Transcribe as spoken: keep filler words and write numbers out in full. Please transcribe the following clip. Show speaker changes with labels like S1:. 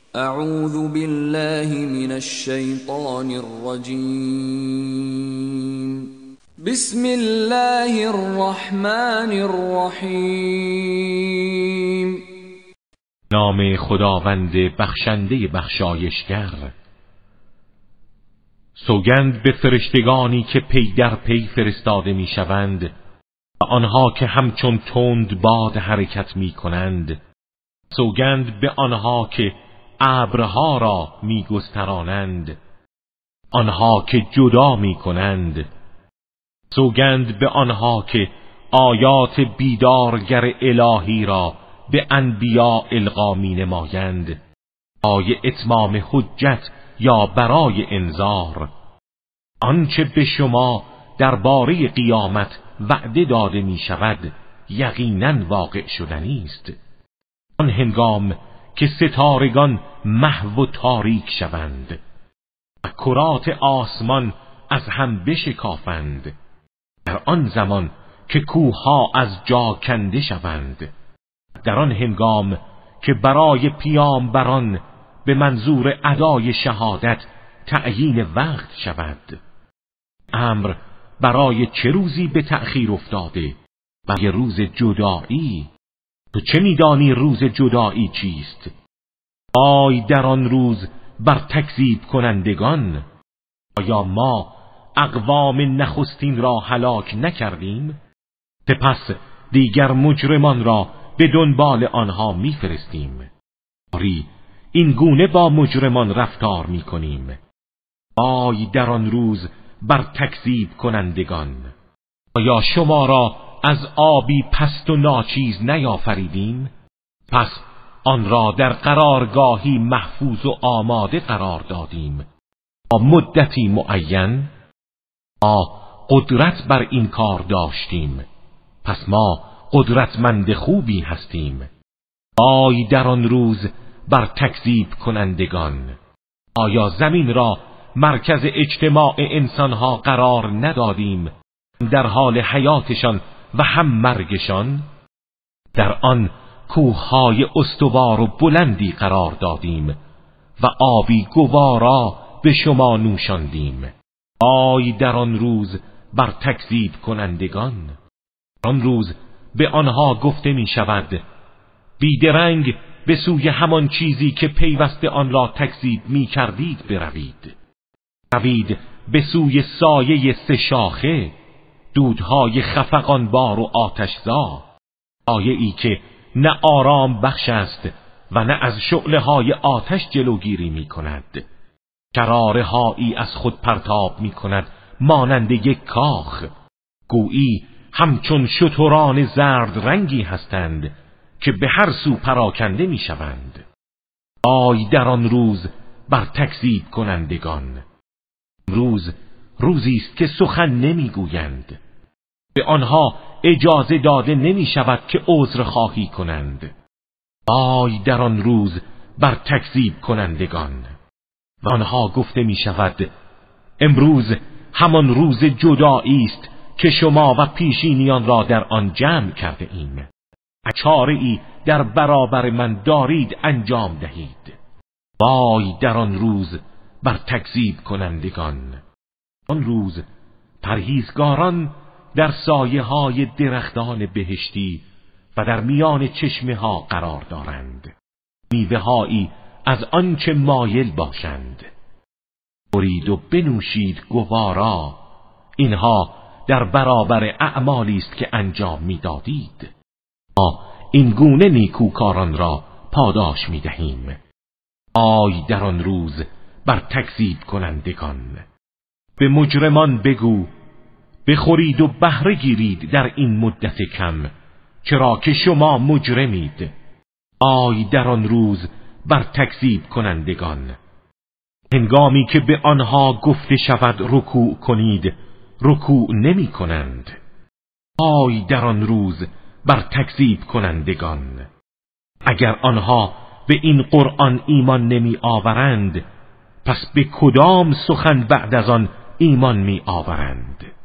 S1: اعوذ بالله من الشیطان الرجیم. بسم الله الرحمن الرحیم.
S2: نام خداوند بخشنده بخشایشگر. سوگند به فرشتگانی که پی در پی فرستاده می شوند و آنها که همچون تند باد حرکت می کنند. سوگند به آنها که ابرها را می گسترانند، آنها که جدا می کنند. سوگند به آنها که آیات بیدارگر الهی را به انبیا القا می نمایند، برای اتمام حجت یا برای انذار. آنچه به شما درباره قیامت وعده داده می شود یقیناً واقع شدنی است. آن هنگام که ستارگان محو و تاریک شوند و کرات آسمان از هم بشکافند، در آن زمان که کوهها از جا کنده شوند، در آن هنگام که برای پیامبران به منظور ادای شهادت تعیین وقت شود. امر برای چه روزی به تأخیر افتاده؟ برای روز جدایی. تو چه میدانی روز جدایی چیست؟ آی در آن روز بر تکذیب کنندگان. آیا ما اقوام نخستین را هلاک نکردیم؟ سپس دیگر مجرمان را به دنبال آنها میفرستیم. آری این گونه با مجرمان رفتار میکنیم. آی در آن روز بر تکذیب کنندگان. آیا شما را از آبی پست و ناچیز نیافریدیم؟ پس آن را در قرارگاهی محفوظ و آماده قرار دادیم با مدتی معین. ما قدرت بر این کار داشتیم، پس ما قدرتمند خوبی هستیم. آی در آن روز بر تکذیب کنندگان. آیا زمین را مرکز اجتماع انسانها قرار ندادیم، در حال حیاتشان و هم مرگشان؟ در آن کوههای استوار و بلندی قرار دادیم و آبی گوارا به شما نوشاندیم. آی در آن روز بر تکذیب کنندگان. آن روز به آنها گفته می شود بیدرنگ به سوی همان چیزی که پیوسته آن را تکذیب می کردید بروید. روید به سوی سایه سه شاخه، دودهای خفقانبار و آتشزا، سایه ای که نه آرام بخش است و نه از شعله های آتش جلوگیری می کند. شراره هایی از خود پرتاب می کند مانند یک کاخ، گویی همچون شتران زرد رنگی هستند که به هر سو پراکنده می شوند. آی در آن روز بر تکذیب کنندگان. روز روزی است که سخن نمی گویند. به آنها اجازه داده نمی شود که عذر خواهی کنند. آی در آن روز بر تکذیب کنندگان. و آنها گفته می شود امروز همان روز جدایی است که شما و پیشینیان را در آن جمع کرده ایم. چاره ای در برابر من دارید انجام دهید. وای در آن روز بر تکذیب کنندگان. آن روز پرهیزگاران در سایه های درختان بهشتی و در میان چشمه ها قرار دارند، میوه هایی از آنچه مایل باشند. برید و بنوشید گوارا، اینها در برابر اعمالی است که انجام میدادید. ما این گونه نیکوکاران را پاداش میدهیم. آی در آن روز بر تکذیب کنندگان. به مجرمان بگو بخورید و بهره گیرید در این مدت کم، چرا که شما مجرمید. آی در آن روز بر تکذیب کنندگان. هنگامی که به آنها گفته شود رکوع کنید، رکوع نمی کنند. آی در آن روز بر تکذیب کنندگان. اگر آنها به این قرآن ایمان نمی آورند، پس به کدام سخن بعد از آن ایمان می آورند؟